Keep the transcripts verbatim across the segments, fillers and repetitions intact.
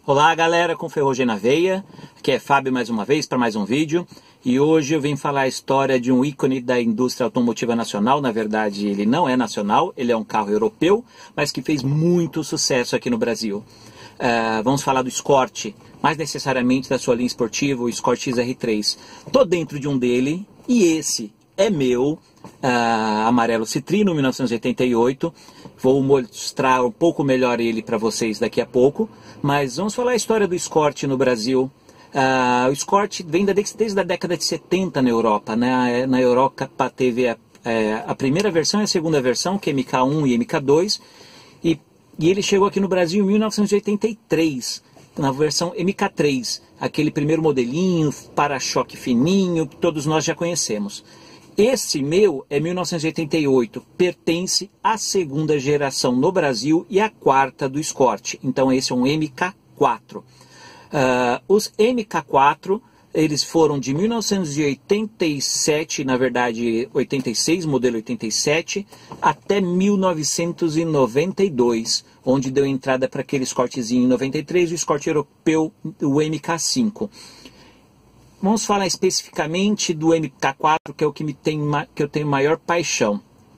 Olá galera, com Ferrugem na Veia, aqui é Fábio mais uma vez para mais um vídeo e hoje eu vim falar a história de um ícone da indústria automotiva nacional. Na verdade ele não é nacional, ele é um carro europeu, mas que fez muito sucesso aqui no Brasil. Uh, vamos falar do Escort, mais necessariamente da sua linha esportiva, o Escort X R três. Estou dentro de um dele e esse é meu, uh, amarelo citrino, mil novecentos e oitenta e oito. Vou mostrar um pouco melhor ele para vocês daqui a pouco, mas vamos falar a história do Escort no Brasil. Uh, o Escort vem da, desde a década de setenta na Europa, né? Na Europa teve a, a primeira versão e a segunda versão, que é M K um e M K dois, e, e ele chegou aqui no Brasil em mil novecentos e oitenta e três, na versão M K três, aquele primeiro modelinho, para-choque fininho, que todos nós já conhecemos. Esse meu é mil novecentos e oitenta e oito, pertence à segunda geração no Brasil e à quarta do Escort. Então esse é um M K quatro. Uh, os M K quatro, eles foram de mil novecentos e oitenta e sete, na verdade oitenta e seis, modelo oitenta e sete, até mil novecentos e noventa e dois, onde deu entrada para aquele Escortzinho em noventa e três, o Escort europeu, o M K cinco. Vamos falar especificamente do M K quatro, que é o que, me tem, que eu tenho maior paixão.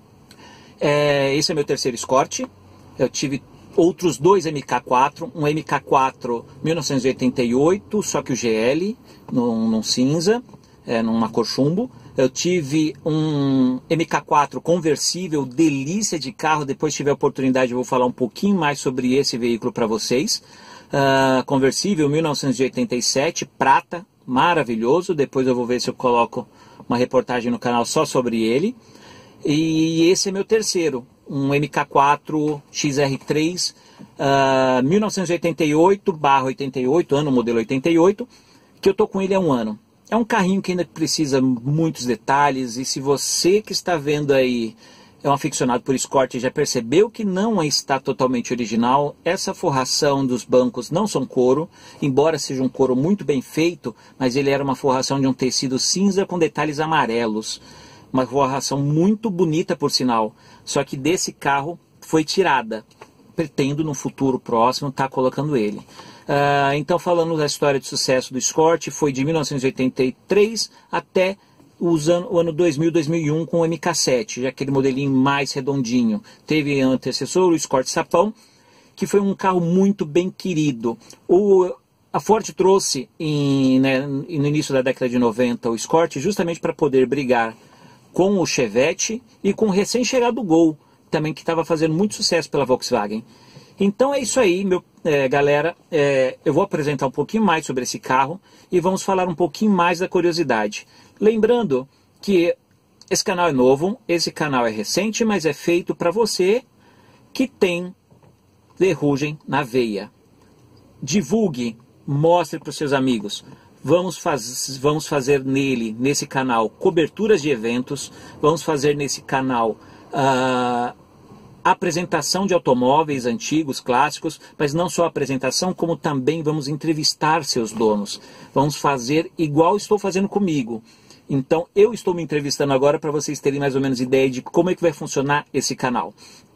É, esse é meu terceiro Escort. Eu tive outros dois M K quatro. Um M K quatro mil novecentos e oitenta e oito, só que o G L, num, num cinza, é, numa cor chumbo. Eu tive um M K quatro conversível, delícia de carro. Depois, se tiver oportunidade, eu vou falar um pouquinho mais sobre esse veículo para vocês. Uh, conversível mil novecentos e oitenta e sete, prata. Maravilhoso, depois eu vou ver se eu coloco uma reportagem no canal só sobre ele. E esse é meu terceiro, um M K quatro X R três, uh, mil novecentos e oitenta e oito barra oitenta e oito, ano modelo oitenta e oito, que eu tô com ele há um ano. É um carrinho que ainda precisa muitos detalhes, e se você que está vendo aí é um aficionado por Escort e já percebeu que não está totalmente original, essa forração dos bancos não são couro, embora seja um couro muito bem feito, mas ele era uma forração de um tecido cinza com detalhes amarelos. Uma forração muito bonita, por sinal, só que desse carro foi tirada. Pretendo no futuro próximo estar colocando ele. Uh, então, falando da história de sucesso do Escort, foi de mil novecentos e oitenta e três até Usando o ano dois mil, dois mil e um com o M K sete, já aquele modelinho mais redondinho. Teve antecessor, o Escort Sapão, que foi um carro muito bem querido. O, a Ford trouxe em, né, no início da década de noventa o Escort justamente para poder brigar com o Chevette e com o recém-chegado Gol, também que estava fazendo muito sucesso pela Volkswagen. Então é isso aí, meu, é, galera. É, eu vou apresentar um pouquinho mais sobre esse carro e vamos falar um pouquinho mais da curiosidade. Lembrando que esse canal é novo, esse canal é recente, mas é feito para você que tem ferrugem na veia. Divulgue, mostre para os seus amigos. Vamos, faz, vamos fazer nele, nesse canal, coberturas de eventos. Vamos fazer nesse canal uh, apresentação de automóveis antigos, clássicos, mas não só apresentação, como também vamos entrevistar seus donos. Vamos fazer igual estou fazendo comigo. Então, eu estou me entrevistando agora para vocês terem mais ou menos ideia de como é que vai funcionar esse canal.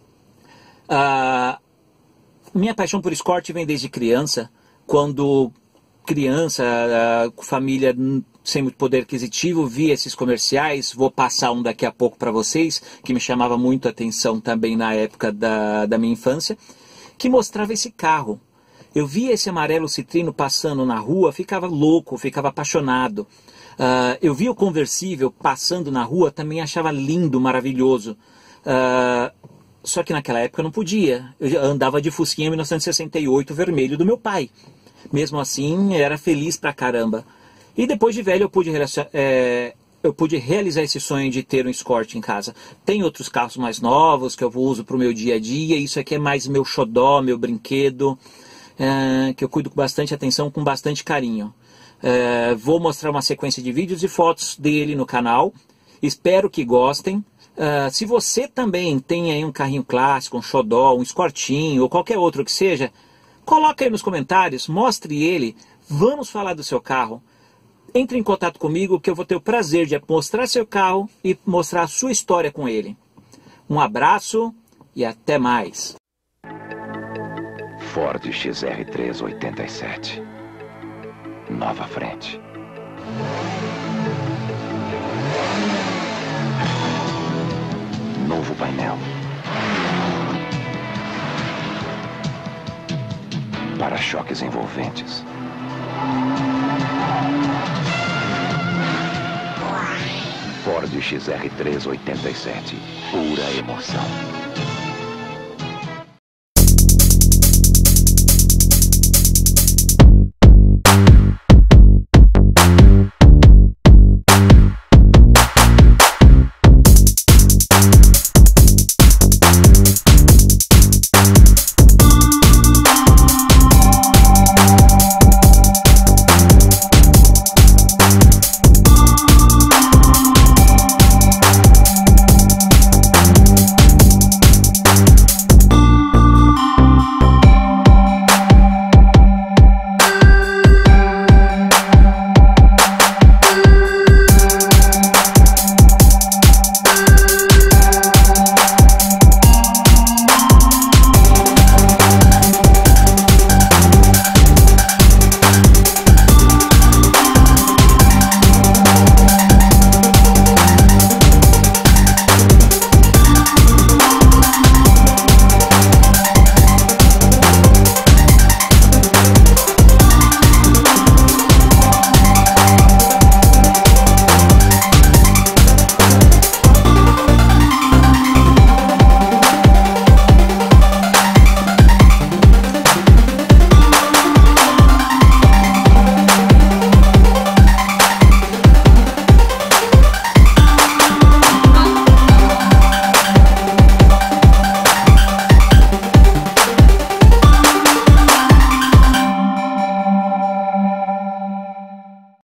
Uh, minha paixão por Escort vem desde criança, quando criança, uh, família sem muito poder aquisitivo, via esses comerciais. Vou passar um daqui a pouco para vocês, que me chamava muito a atenção também na época da, da minha infância, que mostrava esse carro. Eu via esse amarelo citrino passando na rua, ficava louco, ficava apaixonado. Uh, eu via o conversível passando na rua, também achava lindo, maravilhoso. Uh, só que naquela época eu não podia. Eu andava de Fusquinha mil novecentos e sessenta e oito vermelho do meu pai. Mesmo assim, era feliz pra caramba. E depois de velho eu pude, é, eu pude realizar esse sonho de ter um Escort em casa. Tem outros carros mais novos que eu uso pro meu dia a dia. Isso aqui é mais meu xodó, meu brinquedo, é, que eu cuido com bastante atenção, com bastante carinho. Uh, vou mostrar uma sequência de vídeos e fotos dele no canal. Espero que gostem. Uh, se você também tem aí um carrinho clássico, um xodó, um Escortinho ou qualquer outro que seja, coloca aí nos comentários, mostre ele. Vamos falar do seu carro. Entre em contato comigo que eu vou ter o prazer de mostrar seu carro e mostrar a sua história com ele. Um abraço e até mais. Ford X R três oitenta e sete. Nova frente. Novo painel. Para-choques envolventes. Ford X R três oitenta e sete. Pura emoção.